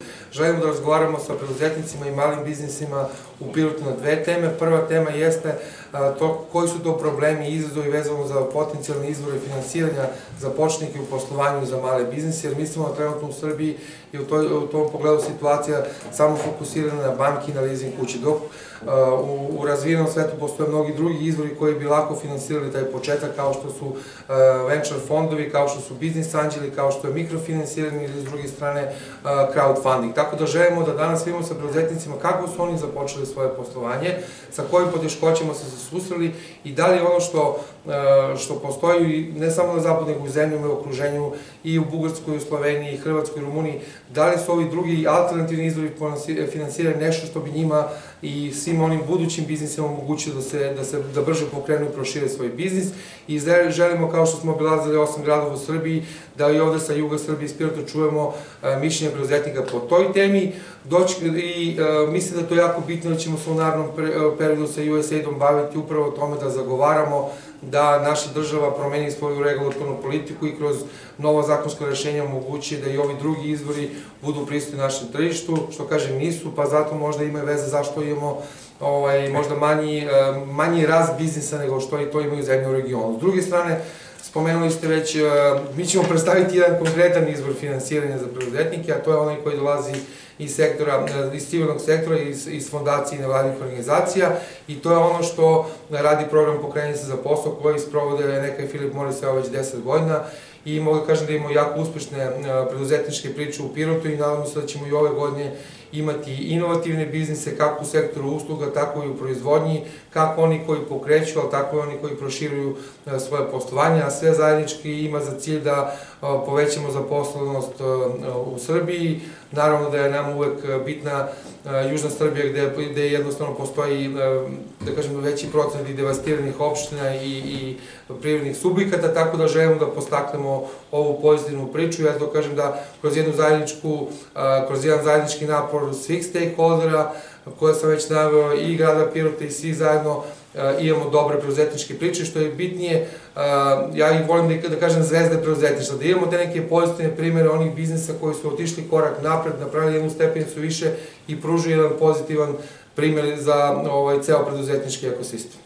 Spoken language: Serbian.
Želimo da razgovaramo sa preduzetnicima i malim biznisima u Pirotu na dve teme. Prva tema jeste koji su to problemi i izazovi vezano za potencijalne izvore finansiranja za početnike u poslovanju za male biznise, jer mislimo da trenutno u Srbiji je u tom pogledu situacija samo fokusirana na banke i na leasing kuće, dok u razvijenom svetu postoje mnogi drugi izvori koji bi lako finansirali taj početak, kao što su venture fondovi, kao što su biznis anđeli, kao što je mikrofinansiranje ili s druge strane crowdfunding. Tako da želimo da danas vidimo sa preduzetnicima kako su oni započeli svoje poslovanje, sa kojim poteškoćama su se susreli i da li ono što postoji ne samo na zapadu, nego u zemljama i okruženju i u Bugarskoj, u Sloveniji, Hrvatskoj, Rumuniji, da li su ovi drugi alternativni izvori finansiranja nešto što bi njima i svim onim budućim biznisima omogućilo da brže pokrenu i prošire svoj biznis. I želimo, kao što smo obilazili 8 gradova u Srbiji, da i ovde sa juga Srbije iz Pirota čujemo mišljenje preduzetnika po toj temi. I mislim da je to jako bitno, da ćemo se u narednom periodu sa USAID-om baviti upravo o tome da zagovaramo da naša država promeni svoju regulatornu politiku i kroz novo zakonsko rešenje omogući da i ovi drugi izvori budu prisutni na našem tržištu, što kažem nisu, pa zato možda ima veze zašto imamo možda manji rast biznisa nego što i to imaju zemlje u regionu. S druge strane, spomenuli ste već, mi ćemo predstaviti jedan konkretan izvor finansiranja za preduzetnike, a to je onaj koji dolazi iz civilnog sektora, iz fondacije i nevladinih organizacija, i to je ono što radi program Pokreni se za posao koji sprovode neka i Filip Moris već 10 godina, i mogu da kažem da imamo jako uspešne preduzetničke priče u Pirotu i nadamo se da ćemo i ove godine imati inovativne biznise kako u sektoru usluga, tako i u proizvodnji, kako oni koji pokreću, ali tako i oni koji proširuju svoje poslovanje, a sve zajednički ima za cilj da povećamo zaposlenost u Srbiji. Naravno da je nam uvek bitna južna Srbija gde jednostavno postoji, da kažem, veći procenat i devastiranih opština i privrednih subjekata, tako da želimo da postaknemo ovu pozitivnu priču. Ja to kažem da kroz jedan zajednički napor svih stakeholdera, koje sam već naveo, i grada Pirota i svi zajedno, imamo dobre preduzetničke priče, što je bitnije, ja ih volim da kažem zvezde preduzetništva, da imamo te neke pozitivne primere onih biznisa koji su otišli korak napred, napravili jednu stepenicu više i pružili jedan pozitivan primer za ceo preduzetnički ekosistem.